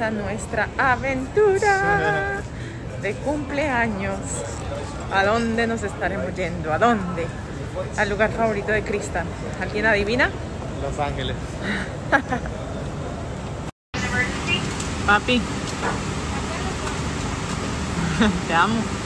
comienza nuestra aventura de cumpleaños. ¿A dónde nos estaremos yendo? ¿A dónde? Al lugar favorito de Cristian. ¿Alguien adivina? Los Ángeles. Papi, te amo.